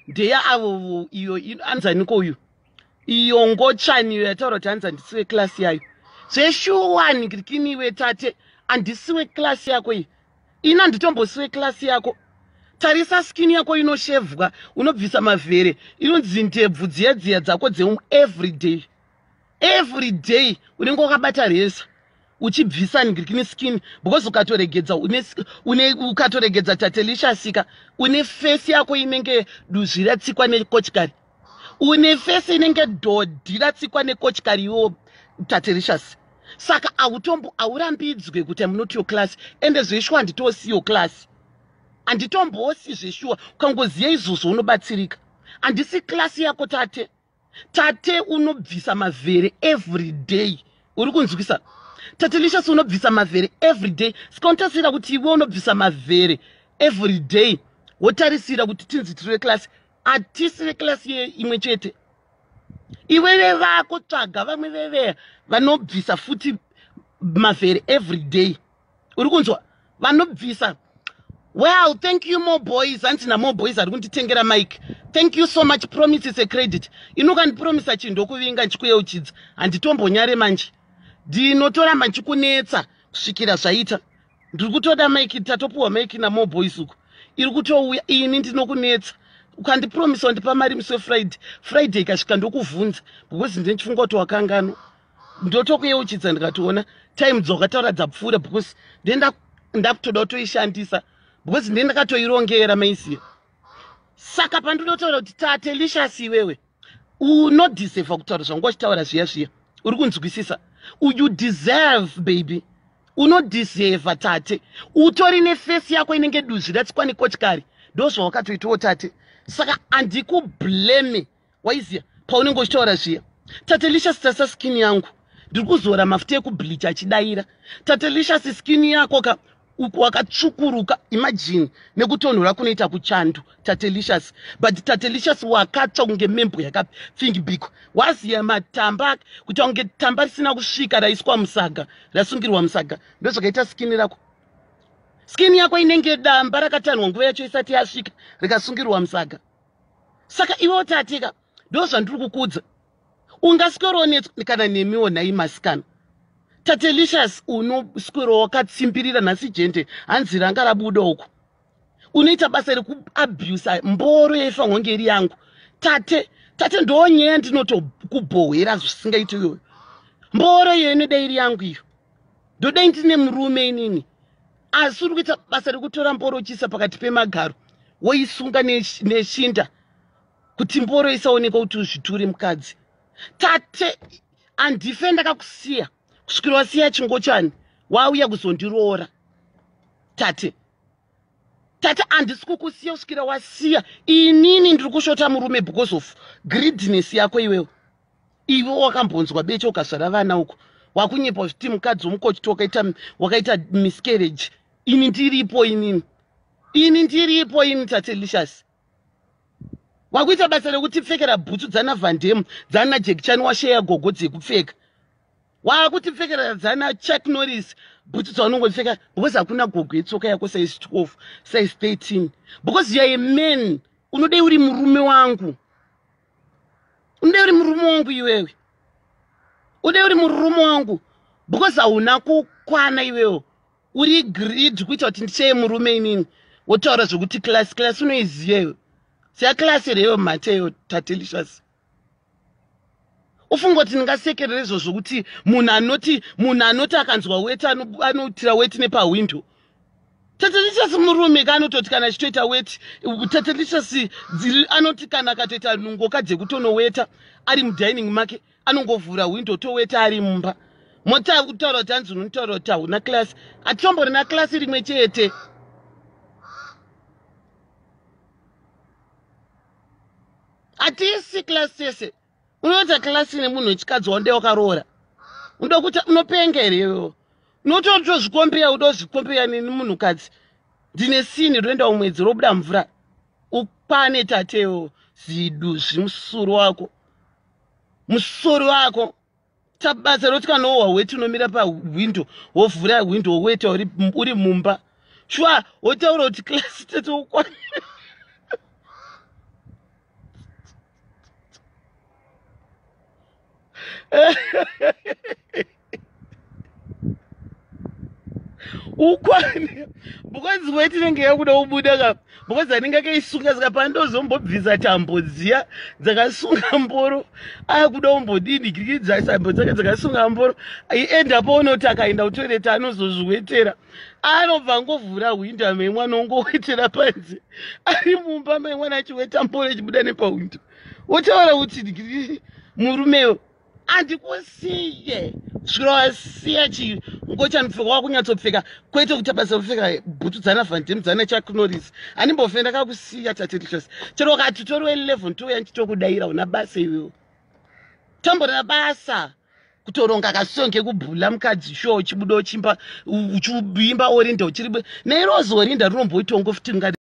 ndeya avo iyo anzaniko uyu iyo ngochaniyo yataura kuti hanzi handisiwe klasi yayo zveshuwani ngirikiniwe tate handisiwe klasi yako iyi ini handitombosiwe klasi yako tarisa skini yako inoshevhwa unobvisa mavhere inonzi ndebvu dziya dzako every day unenge wakabata reza uchibvisa ngirikini skini because ukatoregedza Tatelicious une fesi yako inenge duzvi ratsikwa nekochikari une fesi inenge dhodhi ratsikwa nekochikari iwo Tatelicious. Saka aurambidzwe kuti munoti yo klasi ende zveshwa handitosiyo klasi handitombosi zveshua ukangoziya izvozvo unobatsirika handisi klasi yako tate unobvisa mavhere every day uri kunzwisa Tatelicious unobvisa mavhere every day saka unotarisira kuti iwe unobvisa mavhere every day wotarisira kuti tinzi tiri klasi hatisi veklasi imwe chete iwewe vako tsvaga vamwe veveya vanobvisa futi mavhere every day uri kunzwa vanobvisa. Well, thank you more boys. Antina more boys are going to tengera mic. Thank you so much. Promise is a credit. Promise chindokuvinga nchikuyeuchidza handitombonyare manje ndinotora manchikunetsa kusvikira zvaita ndiri kutoda mic tatopuwa mic na more boys uko iri kutouya ini ndinokunetsa ukandipromisa wandipa mari musi wefriday ikasvika ndokuvhunza because ndinchifunga kuti wakangano ndotokuyeuchidza ndikatoona time dzawakataura dzapfuura because ndakutoda kutoishandisa because ndakatoirongera maisiya. Saka pandinotaura kuti Tatelicious iwewe unodiseva kutaura zvangu wachitaura zviya uri kunzwisisa you deserve baby unodiseva tate utori nefesi yako inenge duzvi ratsikwa nekochikari ndozvawakatoitawo tate. Saka handikublame waiziya paunenge uchitaura zviya. Tatelicious tasa skini yangu ndiri kuzora mafuta ekubleach achidaira. Tatelicious skini yako wakatsvukuruka imagine nekutonhora kunoita kuchando Tatelicious but Tatelicious wakatsva kunge membo yakapfingibikwa waziya matamba kuti kunge tamba risina kusvika raiswa musaga rasungirwa musaga ndozvakaita skini rako. Skini yako inenge damba rakatanhwa nguva yacho isati yasvika rikasungirwa musaga. Saka iwewo tatika ndozvandiri kukudza ungaswerawo kana nemiwo nhai masikana. Tatelicious unoswero wakatsimbirira nhasi jende hanzi ranga rabuda uko unoita basa rekuabhusa mboro yefangongeri yangu tate ndonyaya ndinotokubhohera zvisingaiti iyoyo mboro iyo inoda iri yangu iyo ndodai ndine murume inini asi uri kuita basa rekutora mboro uchisa pakati pemagaro woisunga neshinda kuti mboro isaoneka kuti uzviture mukadzi. Tate handife ndakakusiya kusvikira wasiya chingo chani wauya kuzondiroora tate handisi kukusiya kusvikira wasiya inini ndiri kushota murume because of greediness yako iwewe wakambonzwa becho ukazvara vana uko wakunyepa kuti mukadzi womukochiti wakaita miscarriage ini ndiripo ini Tatelicious wakuita basa rekuti pfekera bhutsu dzana Vandem dzana Jack Chan washeya gogo dzekupfeka wakutipfekera dzana Chuck Norris bhutsu dzaunongopfeka because hakuna gogo yetsoka yako size 12 size 13 because you are a man unodai uri murume wangu iwewe udai uri murume wangu because hauna kukwana iwewe uri greed kuita kuti ndicheye murume inini wotaura zvokuti class unoiziya iwe siya klasi reyo mateyo Tatelicious ufunga kuti ndingasekerera izvozvo kuti munhu anoti akanzwa weti anotira weti nepahwindo. Tatelicious murume kanototi kana achitoita weti Tatelicious anoti kana akatoita nungoka dzekutonoweta ari mudining make anongovhura windo toweta ari mumba motaura kuti hanzi unotaura kuti hauna klasi atitomborina klasi rimwe chete. Hatisi klasi yese unoita klasi nemunhu wechikadzi wande wakaroora unokuti unopenga here unotozvikombeya udozvikombeya nemunhukadzi ndine sini roenda umwedzi robuda mvura upane tateyo zidu zvimusoro wako tabasa roti kanohwa weti unomira pahwindo wovhura hwindo woweta uri mumba shwa wotaura kuti klasi tete ukwana ukwane because wetinenge yakuda kubuda ka because anenge akaisunga saka pandozombobvisa tambo dziya dzakasunga mboro akuda kumbodini kirikidza sambo dzake dzakasunga mboro iendapo unoti akaenda kutoireti anozozviwetera anobva ngovhura hwindo memwana ongowetera panze ari mumba memwana achiweta mboro ichibuda nepahwindo wotaura kuti murumewo andikusiye kusvikira wasiya chingo chanopfeka wakunyatsopfeka kwete kuti basa kupfeka bhutu dzana vandem dzana Chuck Norris animbofenda kakusiya Tatelicious chero kati toriwe 11 touya nchitokudayira una basa iwewo tambona basa kutoronga kasonge kubhula mukadzi show chibudo chimba uchibimba orinda uchiribe nairozi orinda rinomboitongo futi